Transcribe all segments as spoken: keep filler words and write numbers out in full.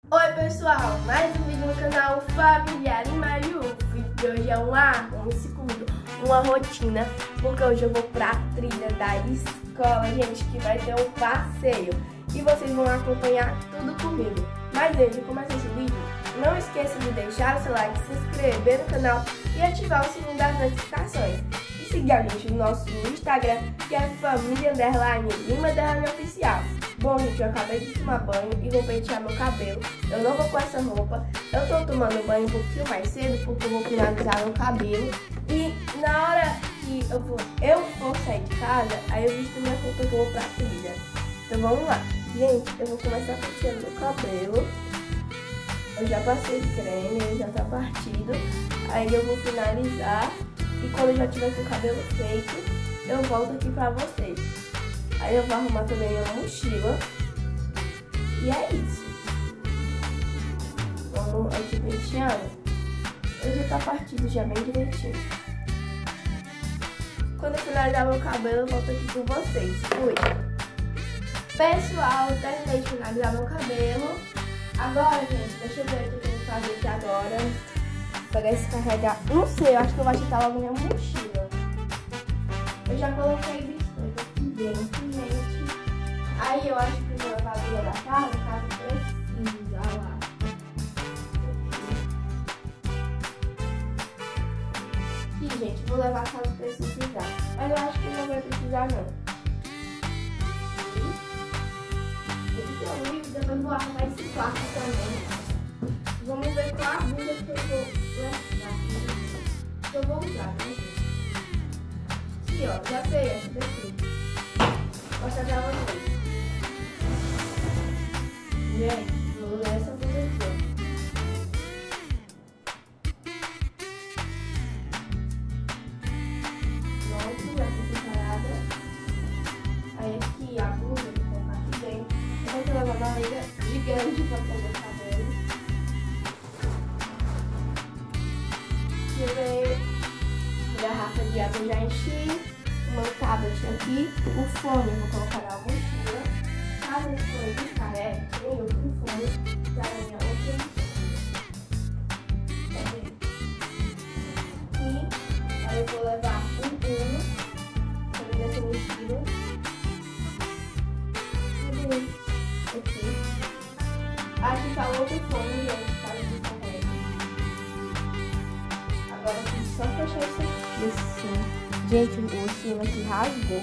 Oi pessoal, mais um vídeo no canal Familiar Imagem. O vídeo de hoje é uma, um segundo, uma rotina, porque hoje eu vou pra trilha da escola, gente, que vai ter um passeio. E vocês vão acompanhar tudo comigo. Mas antes de começar esse vídeo, não esqueça de deixar o seu like, se inscrever no canal e ativar o sininho das notificações. E seguir a gente no nosso Instagram, que é Família Underline Lima Underline Oficial. Bom, gente, eu acabei de tomar banho e vou pentear meu cabelo. Eu não vou com essa roupa. Eu tô tomando banho um pouquinho mais cedo porque eu vou finalizar meu cabelo. E na hora que eu for, eu for sair de casa, aí eu visto minha roupa e vou pra trilha. Então vamos lá. Gente, eu vou começar penteando meu cabelo. Eu já passei creme, ele já tá partido. Aí eu vou finalizar. E quando eu já tiver com o cabelo feito, eu volto aqui pra vocês. Aí eu vou arrumar também a mochila. E é isso. Vamos aqui penteando. Ele já tá partido já bem direitinho. Quando eu finalizar meu cabelo, eu volto aqui com vocês. Fui. Pessoal, terminei de finalizar meu cabelo. Agora, gente, deixa eu ver o que eu vou fazer aqui agora. Vou pegar esse carregar. Não sei, eu acho que eu vou agitar logo minha mochila. Eu já coloquei biscoito aqui dentro, gente. Aí eu acho que eu vou levar a vida da casa, caso precise. Olha lá. Aqui, gente, vou levar caso precisar. Mas eu acho que não vai precisar, não. Depois vou arrumar esse quarto também. Vamos ver qual a blusa que eu vou levar. Que eu vou usar, né? Aqui, ó, já sei essa daqui. Vou mostrar pra vocês. Gente, vou usar essa blusa aqui, ó. Pronto, já tô preparada. Aí aqui a blusa que eu vou colocar aqui dentro. Eu vou levar uma liga gigante pra fazer o cabelo. Tirei a garrafa de água, já enchi. O meu tablet aqui. O fone eu vou colocar na mochila. Caso esse fone descarregue, tem outro fone para a minha outra mochila. E aí eu vou levar um pano também nessa mochila. Aqui. Aqui tá o outro fone, gente, para descarregar. Agora tem que só fechar isso aqui. Isso. Gente, o cima aqui rasgou.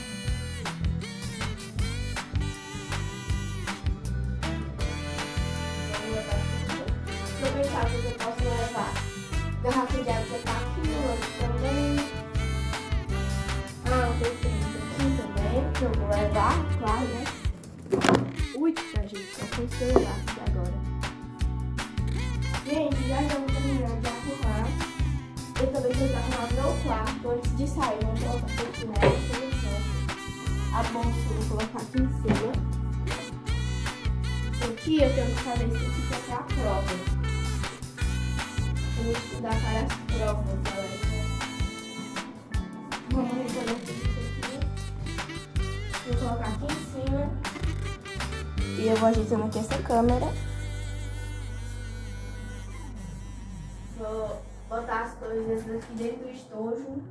Vamos levar aqui. Eu pensava que eu posso levar garrafa de água tá aqui no outro também. Ah, tem aqui também, que eu vou levar, claro, né? Ui, tá, gente, só com o celular aqui agora. Gente, já já vou terminar de arrumar. Eu também tenho que arrumar meu quarto antes de sair. Vamos colocar aqui nessa, a bolsa eu vou colocar aqui em cima. Aqui eu tenho que fazer isso aqui que é pra prova. Vou estudar para as provas, galera. Vamos recolher isso aqui. Vou colocar aqui em cima. E eu vou ajeitando aqui essa câmera. Vou botar as coisas aqui dentro do estojo.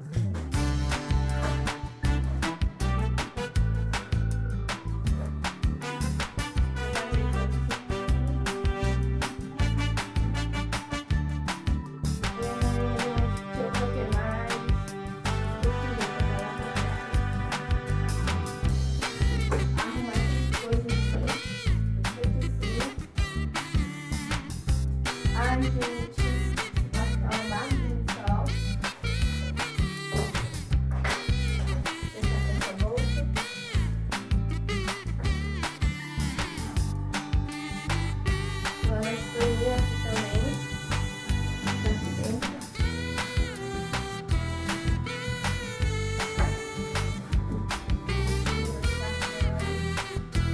Ai, gente, vai ficar uma bagunça, ó. Deixar essa bolsa. Agora estou aqui também. Aqui dentro.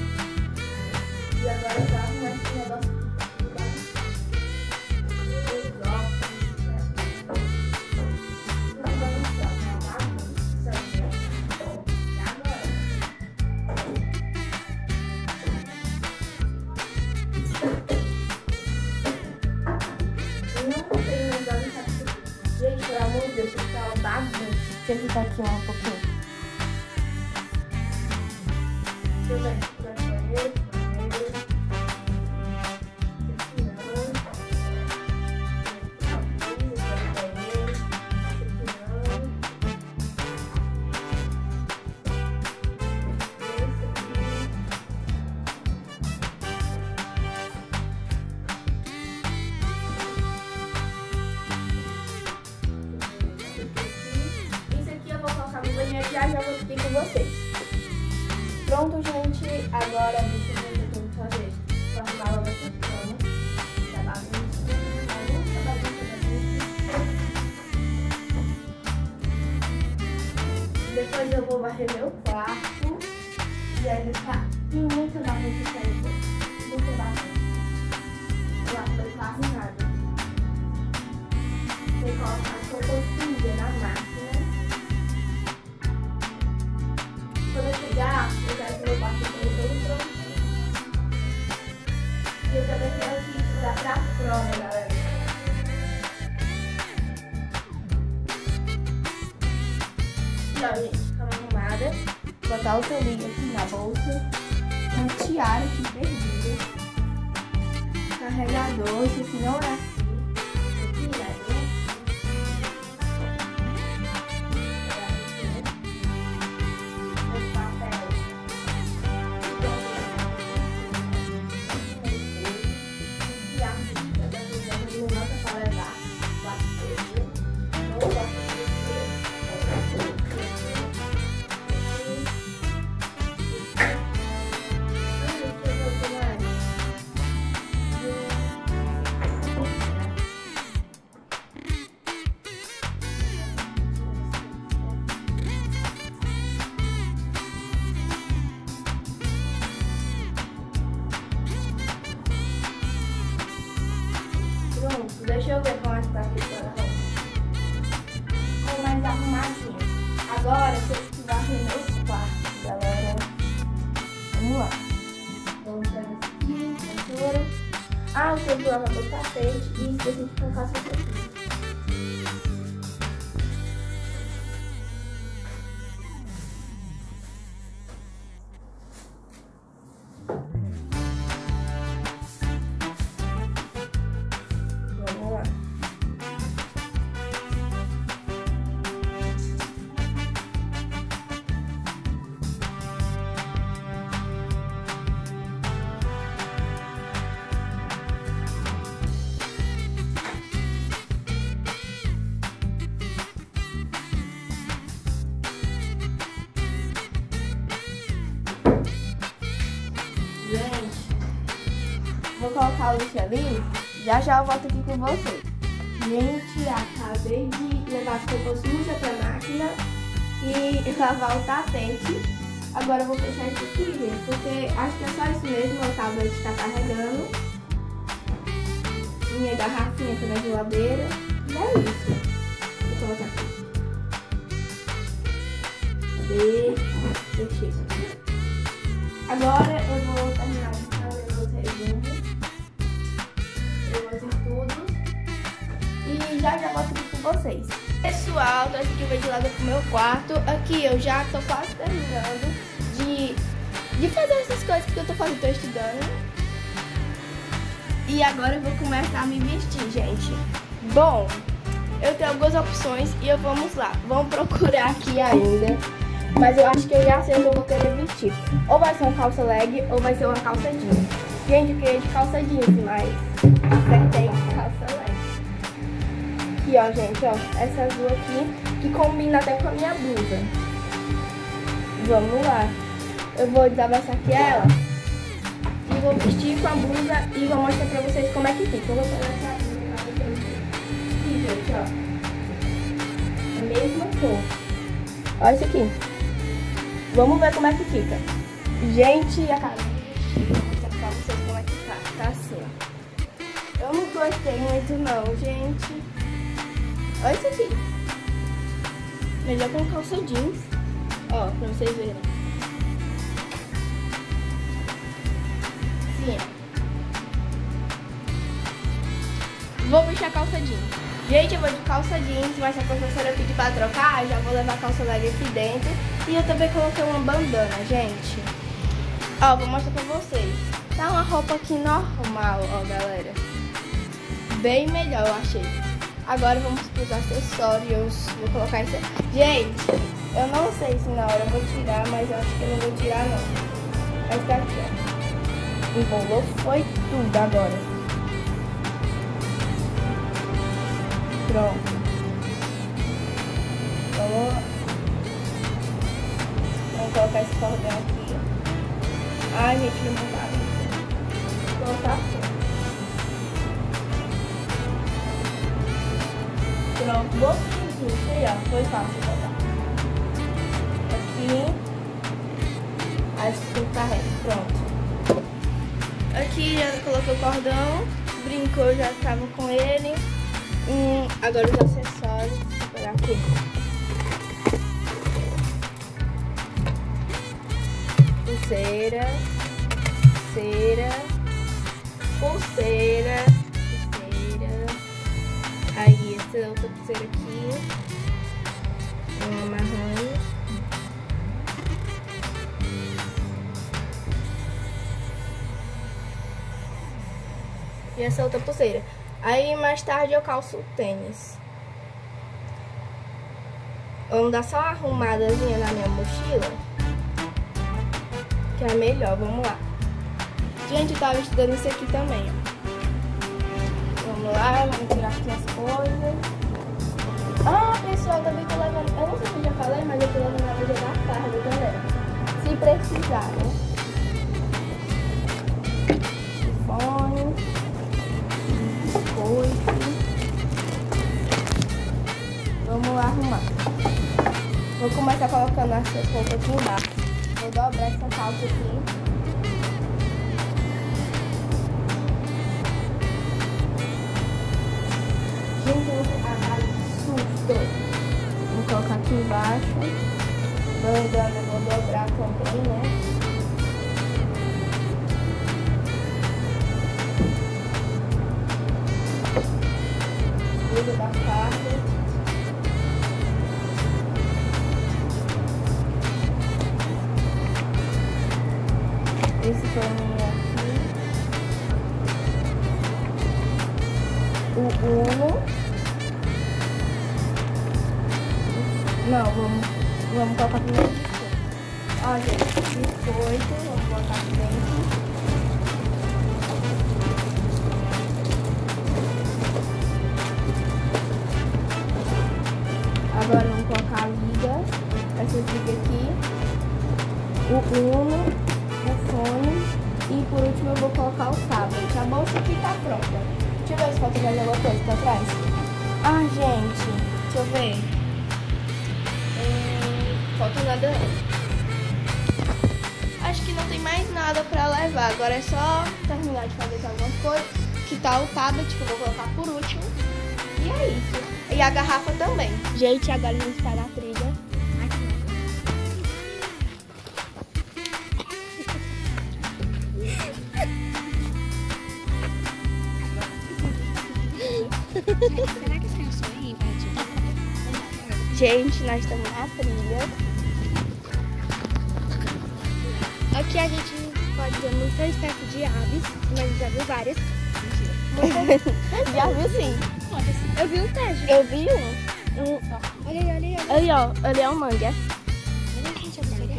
E agora eu vou arrumar esse negócio. Deixa eu ficar aqui um pouquinho. Deixa eu ver. Já já vou aqui com vocês. Pronto, gente. Agora deixa eu ver o que eu tenho que fazer. Vou arrumar logo essa cama. Já bagunça, bagunça, bagunça, bagunça. Depois eu vou varrer meu quarto. E aí tá muito bagunça aí. Muito bagunça. Eu acho que eu faço nada. Você coloca a cocôzinha na máquina. Quando eu chegar, eu quero que meu quarto esteja todo pronto. E eu também quero que isso vá pra prova, galera. E ó, gente, cama arrumada. Vou botar o tolinho aqui na bolsa. Uma tiara aqui perdida. Carregador, esse aqui não é assim. Aqui, né? Deixa eu ver como é que tá ficando a roupa. Ficou mais arrumadinho. Agora eu tenho que varrer meu quarto, galera. Vamos lá. Vamos pegar aqui, vassoura. Ah, eu tenho que lavar meu tapete e esqueci de colocar essa aqui. Vou colocar o lixo ali, já já eu volto aqui com vocês. Gente, acabei de levar as roupas sujas pra máquina e lavar o tapete. Agora eu vou fechar isso aqui, gente, porque acho que é só isso mesmo, o tablet está carregando. Minha garrafinha tá na geladeira. E é isso. Vou colocar aqui. Cadê? Fechei isso aqui. Agora eu vou terminar de fazer meus resumos. Tudo. E já já volto aqui com vocês. Pessoal, tô aqui ventilada pro meu quarto. Aqui eu já tô quase terminando de, de fazer essas coisas que eu tô fazendo, tô estudando. E agora eu vou começar a me vestir, gente. Bom, eu tenho algumas opções e eu vamos lá. Vamos procurar aqui ainda. Mas eu acho que eu já sei o que eu vou querer vestir. Ou vai ser uma calça leg ou vai ser uma calça jeans. Gente, eu queria de calça jeans, mas acertei calça leg. Aqui, ó, gente, ó. Essa azul aqui, que combina até com a minha blusa. Vamos lá. Eu vou desabaixar aqui ela. E vou vestir com a blusa e vou mostrar pra vocês como é que fica. Eu vou pegar essa blusa pra vocês verem. Aqui, gente, ó. A mesma cor. Olha isso aqui. Vamos ver como é que fica. Gente, a cara. Vou mostrar pra vocês como é que tá. Tá assim, ó. Eu não gostei muito não, gente. Olha isso aqui. Melhor com calça jeans. Ó, pra vocês verem. Sim. Vou vestir a calça jeans. Gente, eu vou de calça jeans, mas se a professora pedir pra trocar, eu já vou levar a calça leg aqui dentro. E eu também coloquei uma bandana, gente. Ó, vou mostrar pra vocês. Tá uma roupa aqui normal, ó, galera. Bem melhor, eu achei. Agora vamos pros acessórios. Vou colocar esse... Gente, eu não sei se na hora eu vou tirar, mas eu acho que eu não vou tirar, não. Vai ficar aqui, ó. Embolou foi tudo agora. Pronto. Vamos, vamos colocar esse cordão aqui. Ai, gente, não tá. Vou colocar aqui. Pronto, vou isso aí, ó. Foi fácil botar. Aqui. Aí você tem que ficar reto. Pronto. Aqui já coloquei o cordão. Brincou, já tava com ele. Hum, agora os acessórios. Vou pegar aqui. Pulseira. Pulseira. Pulseira. Pulseira. Aí, essa outra pulseira aqui. Uma marrom. E essa outra pulseira. Aí mais tarde eu calço o tênis. Vamos dar só uma arrumadazinha na minha mochila, que é melhor, vamos lá. Gente, eu tava estudando isso aqui também, ó. Vamos lá, vamos tirar aqui as coisas. Ah, pessoal, também tô levando... Eu não sei se eu já falei, mas eu tô levando a bebida da farda também. Se precisar, né? Fone. Biscoito. Vamos lá arrumar. Vou começar colocando essa roupa aqui embaixo. Vou dobrar essa calça aqui. Gente, eu vou pegar susto. Vou colocar aqui embaixo. Bandana, vou dobrar também, né? Blusa da farda. Esse paninho aqui. O Uno. Não, vamos, vamos colocar primeiro o biscoito. Ó, gente, biscoito, vamos botar aqui dentro. Agora vamos colocar a liga, essa liga aqui, o Uno, o fone e por último eu vou colocar o tablet. A bolsa aqui tá pronta. Deixa eu ver se falta mais alguma coisa pra trás. Ah, gente, deixa eu ver. Hum, falta nada. Acho que não tem mais nada pra levar. Agora é só terminar de fazer algumas coisas. Que tá o tablet que eu vou colocar por último. E é isso. E a garrafa também. Gente, agora a gente tá na trilha. Será que esse é o sonho, Gente, nós estamos na trilha. Aqui a gente pode ver muitas espécies de aves, mas já viu várias. Mentira. Já viu sim. Eu vi um tejo. Eu vi um. um Olha aí, olha aí. Olha ali, ó. Ali é um mangue. aí, gente, olha aí.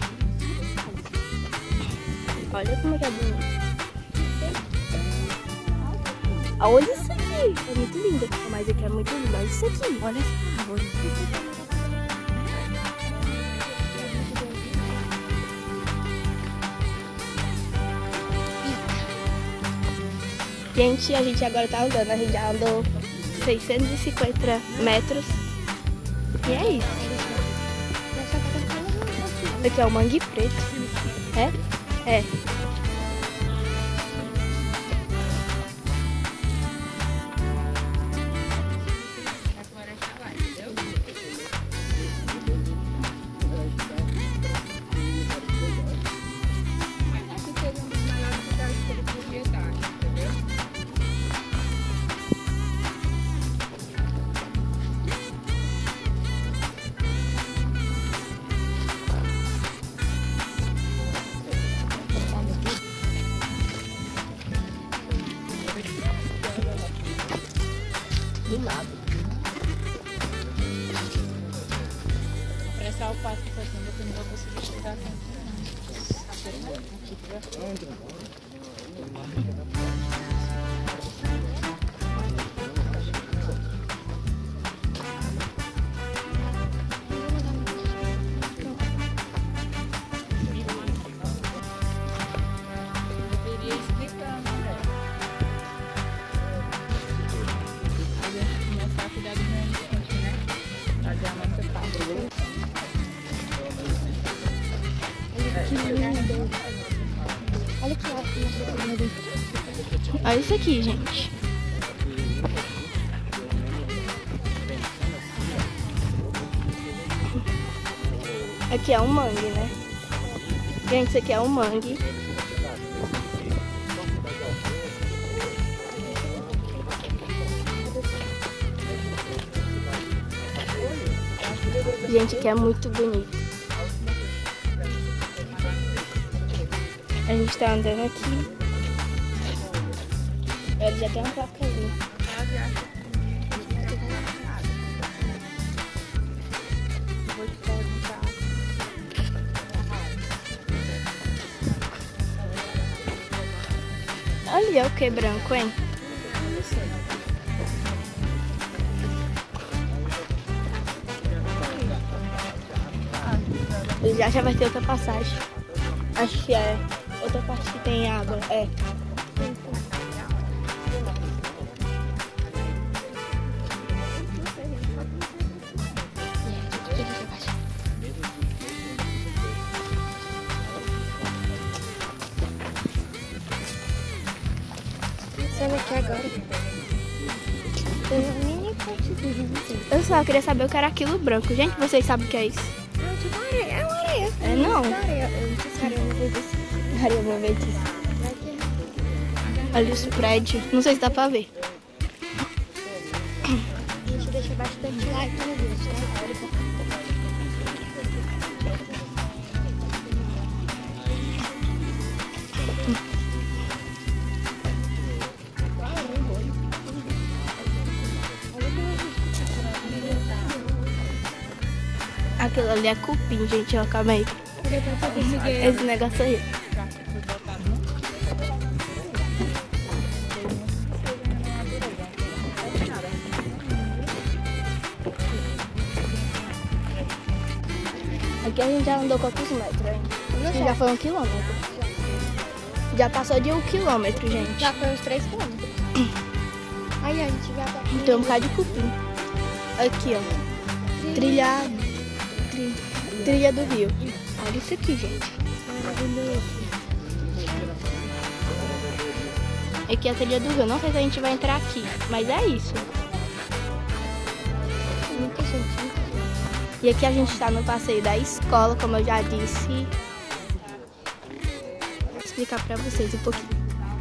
Olha como é que é bonito. Olha isso aqui. É muito lindo. Mas aqui é muito lindo. Olha isso aqui. Olha essa árvore. Gente, a gente agora tá andando. A gente já andou seiscentos e cinquenta metros. E é isso. Aqui é o mangue preto. É? É. Do nada. Apressar o passo que fazendo, eu não vou conseguir chegar aqui. Olha que ótimo. Olha isso aqui, gente. Aqui é um mangue, né? Gente, isso aqui é um mangue. Gente, aqui é muito bonito. A gente tá andando aqui. Ele já tem uma placa ali. Ali é o que branco, hein? Já já vai ter outra passagem. Acho que é outra parte que tem água. É. Sabe aqui agora? Eu só queria saber o que era aquilo branco. Gente, vocês sabem o que é isso? É tipo uma areia. É uma areia. É não. Areia. Eu não sei se areia não veio disso. Areia não veio disso. Ali os prédios. Não sei se dá pra ver. A gente deixa bastante like no vídeo, tá? Aquilo ali é cupim, gente. Ó, calma aí. Esse negócio aí. Aqui a gente já andou quantos metros, hein? Já foi um quilômetro. Já passou de um quilômetro, gente. Já foi uns três quilômetros. Aí a gente já tá... Tem um bocado de cupim. Aqui, ó. Trilha... Tri... Trilha do Rio. Olha isso aqui, gente. Aqui é a trilha do Rio. Não sei se a gente vai entrar aqui, mas é isso. Muita gente. E aqui a gente está no passeio da escola, como eu já disse. Vou explicar pra vocês um pouquinho.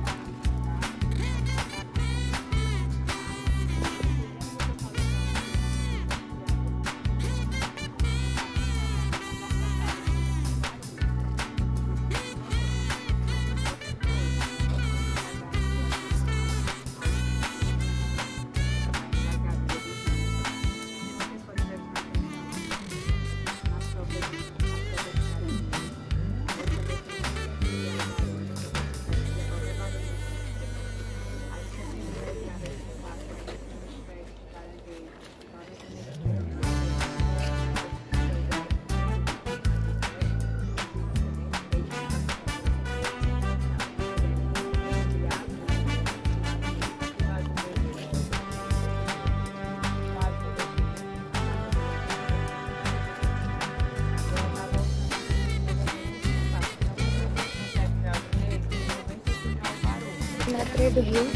Na Trilha do Rio.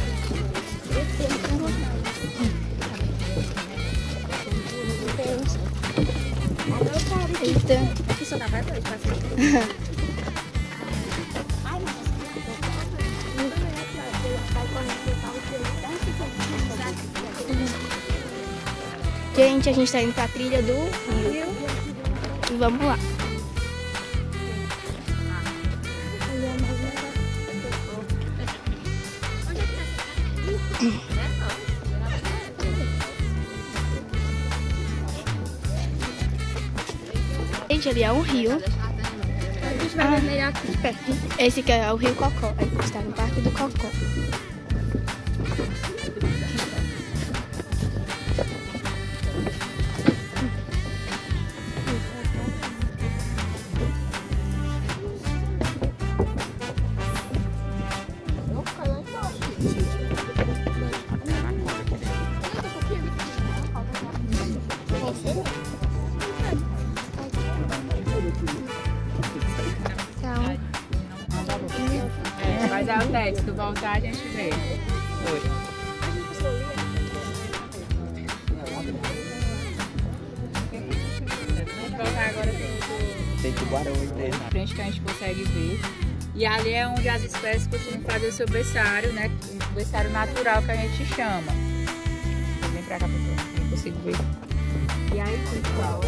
Eita. Aqui só dá pra dois, passeio. Gente, a gente tá indo pra trilha do Rio. E vamos lá. Gente, ali é um rio. A gente vai ver melhor aqui perto. Esse aqui é o Rio Cocó. A gente está no Parque do Cocó. Vai dar o teste, tu voltar a gente vê. Oi. Vamos voltar agora pro Tem tubarão aí dentro. frente que a gente consegue ver. E ali é onde as espécies costumam fazer o seu berçário, né? O berçário natural que a gente chama. Vem pra cá, pessoal, eu consigo ver. E aí, pessoal,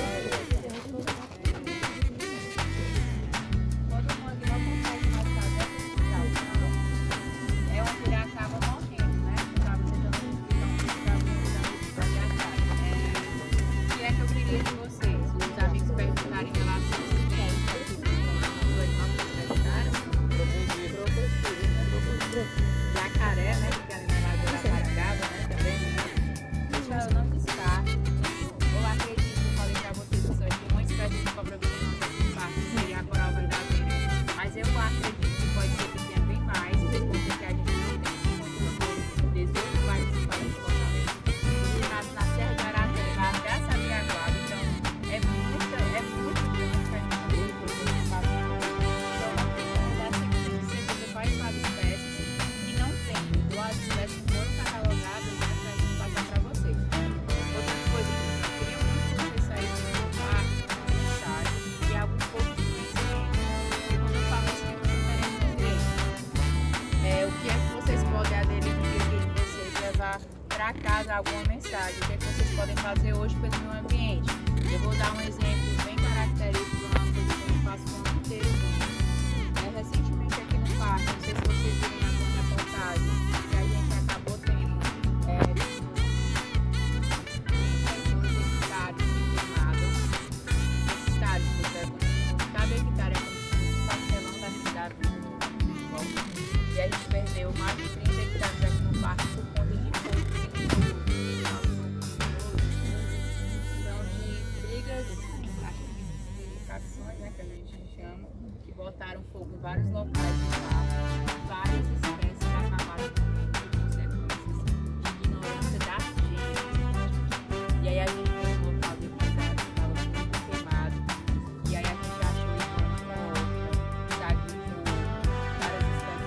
jacaré, né? Que ali na Lagoa da Parangaba, né? Também. Pessoal, eu não descarto. Eu acredito, eu falei pra vocês, que só tem uma espécie de cobra venenosa aqui no parque, que seria a coral verdadeira. Mas eu acredito que pode ser que tenha bem mais, porque a gente não tem muito desejo de participar de Fortaleza. Porque na Serra de Aracaju, vai até a Sabiaguaba, então é muito, é muito grande pra gente poder participar. Então, eu acredito que você vai fazer espécies que não tem, ou as espécies que foram catalogadas, né, pra gente passar pra vocês. Outra coisa que eu queria muito que vocês saíssem do parque, mensagem e alguns poucos de conhecimento. Porque quando eu falo isso, eu não quero entender. É, o que é que vocês podem aderir no dia de vocês, levar pra casa alguma mensagem, o que é que vocês podem fazer hoje pelo meio ambiente. Eu vou dar um exemplo bem característico de uma coisa que eu faço o ano inteiro. É, recentemente aqui no parque, não sei se vocês viram alguma reportagem, que a gente acabou tendo é, hectares de queimadas. Hectares, cada hectare é como se fosse um parcelão da cidade de volta. E a gente perdeu mais de trinta hectares aqui no parque por conta de fogo. Então, de brigas, acho que de facções, né, que a gente chama, que botaram fogo em vários locais do parque, várias espécies acabaram por consequências de ignorância da gente. E aí a gente foi no local de cuidado, que estava muito queimado, e aí a gente achou um saguinho, várias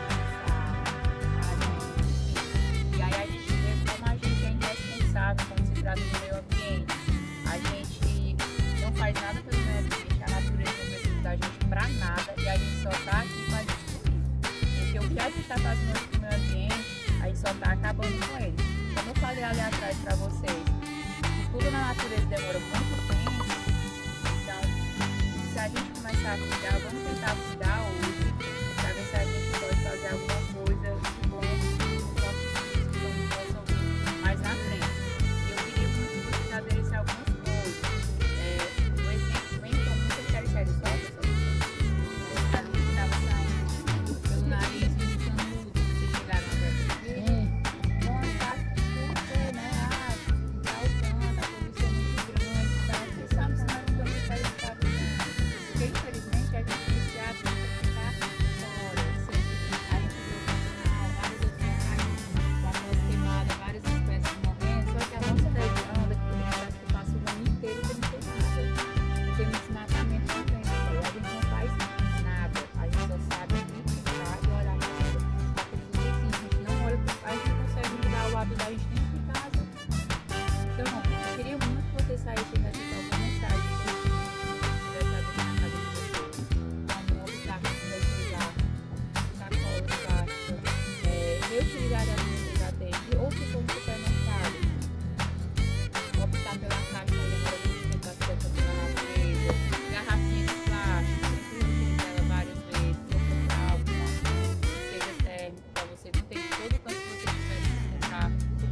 espécies. E aí a gente vê como a gente é irresponsável quando se trata do meio ambiente. A gente não faz nada pelo meio ambiente, a natureza não precisa da gente pra nada, e a gente só tá aqui pra destruir. Porque o que a gente tá fazendo hoje pro meio ambiente, a gente só tá acabando com ele. Como eu falei ali atrás pra vocês, que tudo na natureza demora muito tempo, então se a gente começar a cuidar, vamos tentar cuidar hoje, pra ver se a gente pode fazer alguma coisa de bom nos nossos filhos, que não possam vir mais na frente. E eu queria muito que vocês aderissem a algumas coisas. É, um exemplo bem comum, vocês querem sair do sol, pessoal? O canudo que estava saindo pelo nariz do canudo, vocês chegaram a ver. Bom, tá porque, né? Ah, tá o canto, a poluição é muito grande, tá? Vocês sabem que não é muito para estar vendo. Porque infelizmente a gente precisa ficar fora. A gente viu vários outros locais com a nossa queimada, várias espécies morrendo, só que a nossa região daqui do parece que passa o ano inteiro sem ter nada. Tem esse desmatamento também, a gente não faz nada, a gente só sabe criticar e olhar para aqueles vizinhos, a gente não olha, a gente não consegue mudar o hábito da gente dentro de casa. Então, eu queria muito que vocês saíssem dessa alguma mensagem que vocês tivessem na casa de vocês. Como optar por reutilizar sacola plástica, é, reutilizar a minha já tem, ou se for no supermercado, optar pela caixa demora muito tempo para ser pela natureza, garrafinha de plástico, sempre reutilizar ela várias vezes, ou comprar alguma que seja térmico para você não ter que todo canto que você tiver que comprar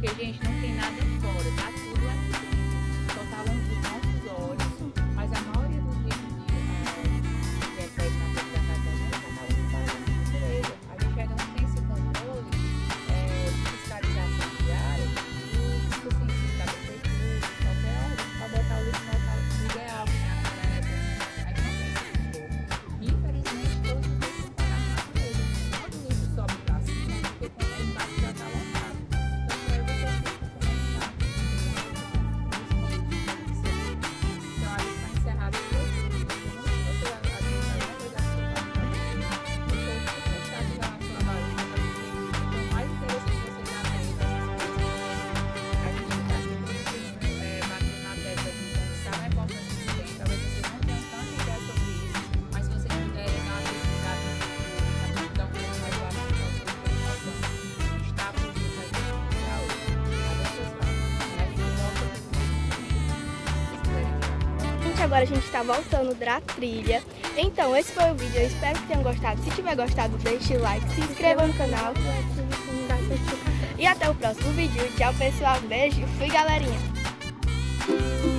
Porque, gente, não tem nada fora, tá tudo aqui. Só tá longe dos nossos olhos, mas a maioria dos vídeos de é, que é feito na frente da casa da gente, tá longe da natureza. A gente ainda não tem esse controle é, de fiscalização diária e, tipo assim, da prefeitura, qualquer hora, pra botar o lixo no local ideal, que é a coleta. A gente não tem esse controle. Infelizmente, todos os lixos estão na natureza. Quando o lixo sobe pra cima, porque quando é embaixo já tá lotado. Agora a gente está voltando da trilha. Então esse foi o vídeo, eu espero que tenham gostado. Se tiver gostado, deixe o like, se inscreva no canal. E até o próximo vídeo. Tchau pessoal, beijo, fui galerinha.